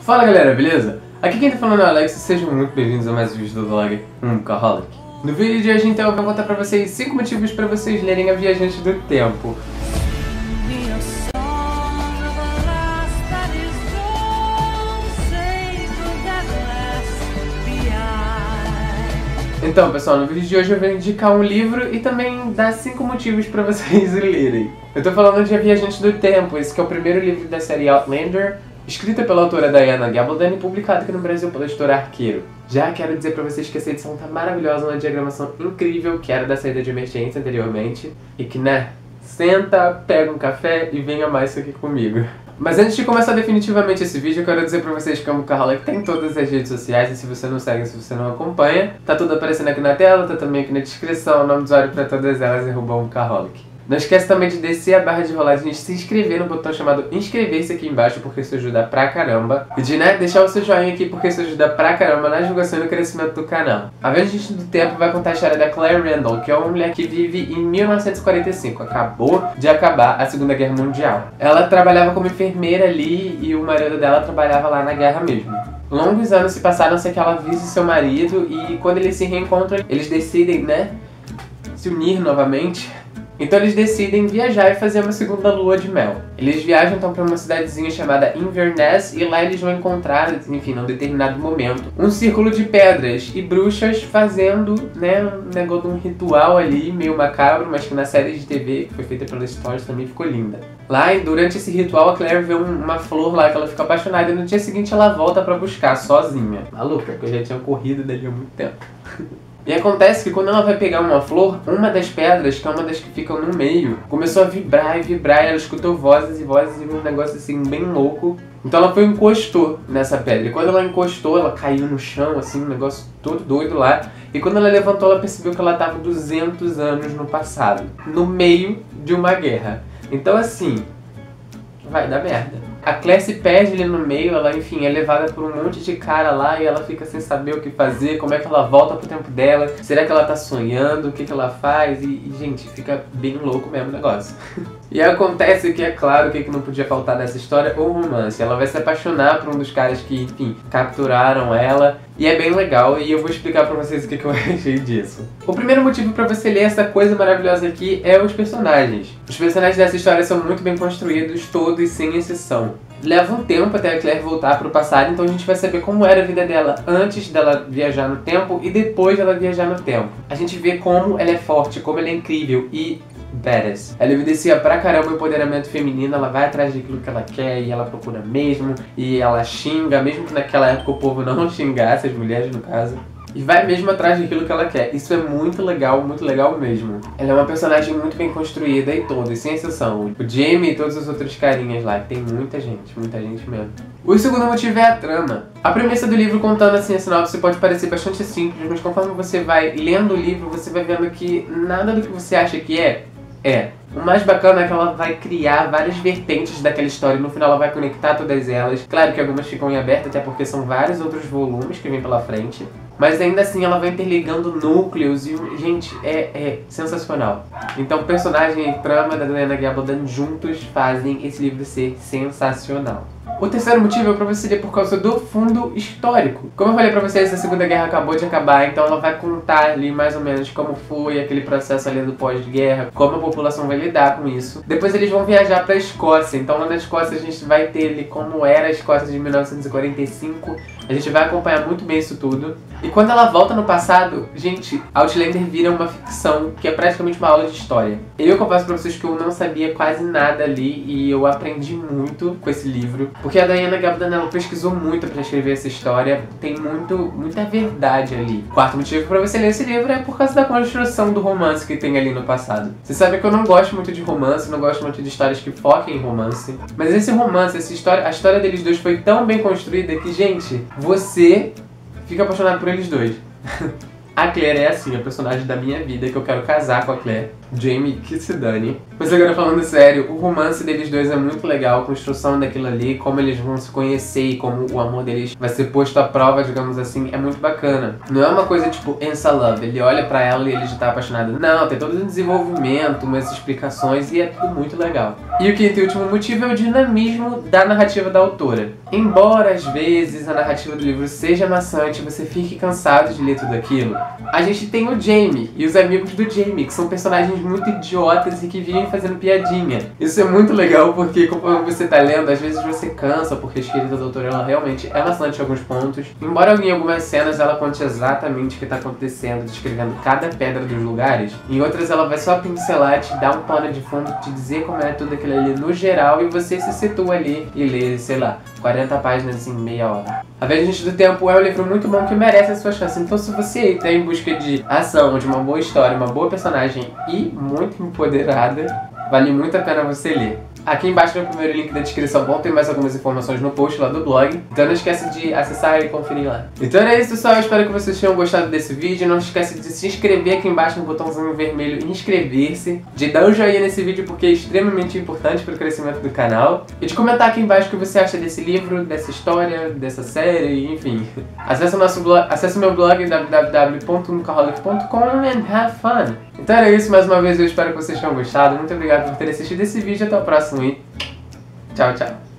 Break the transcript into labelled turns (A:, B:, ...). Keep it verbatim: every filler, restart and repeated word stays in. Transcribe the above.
A: Fala galera, beleza? Aqui quem tá falando é o Alex e sejam muito bem-vindos a mais um vídeo do vlog Umcaholic. No vídeo de hoje então eu vou contar pra vocês cinco motivos pra vocês lerem A Viajante do Tempo. Então pessoal, no vídeo de hoje eu vou indicar um livro e também dar cinco motivos pra vocês lerem. Eu tô falando de A Viajante do Tempo, esse que é o primeiro livro da série Outlander, escrita pela autora Diana Gabaldon e publicado aqui no Brasil pela editora Arqueiro. Já quero dizer pra vocês que essa edição tá maravilhosa, uma diagramação incrível, que era da saída de emergência anteriormente, e que, né, senta, pega um café e venha mais isso aqui comigo. Mas antes de começar definitivamente esse vídeo, eu quero dizer pra vocês que o Umcaholic tem todas as redes sociais, e se você não segue, se você não acompanha, tá tudo aparecendo aqui na tela, tá também aqui na descrição, o nome do usuário pra todas elas é arroba Umcaholic. Não esquece também de descer a barra de rolagem e se inscrever no botão chamado inscrever-se aqui embaixo, porque isso ajuda pra caramba. E de, né, deixar o seu joinha aqui, porque isso ajuda pra caramba na divulgação e no crescimento do canal. A Viajante do Tempo vai contar a história da Claire Randall, que é uma mulher que vive em mil novecentos e quarenta e cinco. Acabou de acabar a Segunda Guerra Mundial. Ela trabalhava como enfermeira ali e o marido dela trabalhava lá na guerra mesmo. Longos anos se passaram sem que ela visse seu marido e quando eles se reencontram, eles decidem, né, se unir novamente. Então eles decidem viajar e fazer uma segunda lua de mel. Eles viajam então para uma cidadezinha chamada Inverness e lá eles vão encontrar, enfim, num determinado momento, um círculo de pedras e bruxas fazendo, né, um negócio de um ritual ali, meio macabro, mas que na série de T V, que foi feita pela Stories, também ficou linda. Lá, durante esse ritual, a Claire vê um, uma flor lá que ela fica apaixonada e no dia seguinte ela volta pra buscar, sozinha. Maluca, porque eu já tinha corrido dali há muito tempo. E acontece que quando ela vai pegar uma flor, uma das pedras, que é uma das que ficam no meio, começou a vibrar e vibrar, e ela escutou vozes e vozes e um negócio assim bem louco. Então ela foi e encostou nessa pedra, e quando ela encostou, ela caiu no chão, assim, um negócio todo doido lá. E quando ela levantou, ela percebeu que ela estava duzentos anos no passado, no meio de uma guerra. Então assim, vai dar merda. A Claire se perde ali no meio, ela, enfim, é levada por um monte de cara lá e ela fica sem saber o que fazer, como é que ela volta pro tempo dela, será que ela tá sonhando, o que que ela faz, e, e gente, fica bem louco mesmo o negócio. E acontece que, é claro, o que, que não podia faltar nessa história, o romance. Ela vai se apaixonar por um dos caras que, enfim, capturaram ela, e é bem legal, e eu vou explicar pra vocês o que, que eu achei disso. O primeiro motivo pra você ler essa coisa maravilhosa aqui é os personagens. Os personagens dessa história são muito bem construídos, todos sem exceção. Leva um tempo até a Claire voltar pro passado, então a gente vai saber como era a vida dela antes dela viajar no tempo e depois dela viajar no tempo. A gente vê como ela é forte, como ela é incrível e badass. Ela evidencia pra caramba o empoderamento feminino, ela vai atrás daquilo que ela quer e ela procura mesmo, e ela xinga, mesmo que naquela época o povo não xingasse, as mulheres no caso. E vai mesmo atrás daquilo que ela quer. Isso é muito legal, muito legal mesmo. Ela é uma personagem muito bem construída e todas, sem exceção. O Jamie e todos os outros carinhas lá. Tem muita gente, muita gente mesmo. O segundo motivo é a trama. A premissa do livro, contando assim a sinopse, pode parecer bastante simples, mas conforme você vai lendo o livro, você vai vendo que nada do que você acha que é, é. O mais bacana é que ela vai criar várias vertentes daquela história e no final ela vai conectar todas elas. Claro que algumas ficam em aberto, até porque são vários outros volumes que vêm pela frente. Mas ainda assim ela vai interligando núcleos e, gente, é, é sensacional. Então personagem e trama da Diana Gabaldon juntos fazem esse livro ser sensacional. O terceiro motivo é pra você ler por causa do fundo histórico. Como eu falei pra vocês, a Segunda Guerra acabou de acabar, então ela vai contar ali mais ou menos como foi aquele processo ali do pós-guerra, como a população vai lidar com isso. Depois eles vão viajar pra Escócia, então lá na Escócia a gente vai ter ali como era a Escócia de mil novecentos e quarenta e cinco. A gente vai acompanhar muito bem isso tudo. E quando ela volta no passado, gente, Outlander vira uma ficção que é praticamente uma aula de história. Eu confesso pra vocês que eu não sabia quase nada ali e eu aprendi muito com esse livro. Porque a Diana Gabaldon, ela pesquisou muito pra escrever essa história, tem muito, muita verdade ali. O quarto motivo pra você ler esse livro é por causa da construção do romance que tem ali no passado. Você sabe que eu não gosto muito de romance, não gosto muito de histórias que foquem em romance. Mas esse romance, essa história, a história deles dois foi tão bem construída que, gente, você fica apaixonado por eles dois. A Claire é assim, a personagem da minha vida, que eu quero casar com a Claire. Jamie que se dane. Mas agora falando sério, o romance deles dois é muito legal, a construção daquilo ali, como eles vão se conhecer e como o amor deles vai ser posto à prova, digamos assim, é muito bacana. Não é uma coisa tipo Ensa Love, ele olha pra ela e ele já tá apaixonado. Não, tem todo um desenvolvimento, umas explicações e é tudo muito legal. E o quinto e último motivo é o dinamismo da narrativa da autora. Embora às vezes a narrativa do livro seja maçante, você fique cansado de ler tudo aquilo, a gente tem o Jamie e os amigos do Jamie, que são personagens muito idiotas e que vivem fazendo piadinha. Isso é muito legal porque conforme você tá lendo, às vezes você cansa, porque a escrita da autora ela realmente é maçante em alguns pontos. Embora em algumas cenas ela conte exatamente o que tá acontecendo, descrevendo cada pedra dos lugares, em outras ela vai só pincelar, te dar um pano de fundo, te dizer como é tudo aquilo ali no geral e você se situa ali e lê, sei lá, quarenta páginas em meia hora. A Viajante do Tempo é um livro muito bom que merece a sua chance. Então se você está em busca de ação, de uma boa história, uma boa personagem e muito empoderada, vale muito a pena você ler. Aqui embaixo no primeiro link da descrição vão ter mais algumas informações no post lá do blog. Então não esquece de acessar e conferir lá. Então é isso, pessoal. Eu espero que vocês tenham gostado desse vídeo. Não esquece de se inscrever aqui embaixo no botãozinho vermelho inscrever-se. De dar um joinha nesse vídeo porque é extremamente importante para o crescimento do canal. E de comentar aqui embaixo o que você acha desse livro, dessa história, dessa série, enfim. Acesse o nosso blog, acesse o meu blog w w w ponto nukaholic ponto com and have fun. Então era isso, mais uma vez eu espero que vocês tenham gostado. Muito obrigado por terem assistido esse vídeo. Até o próximo e tchau, tchau.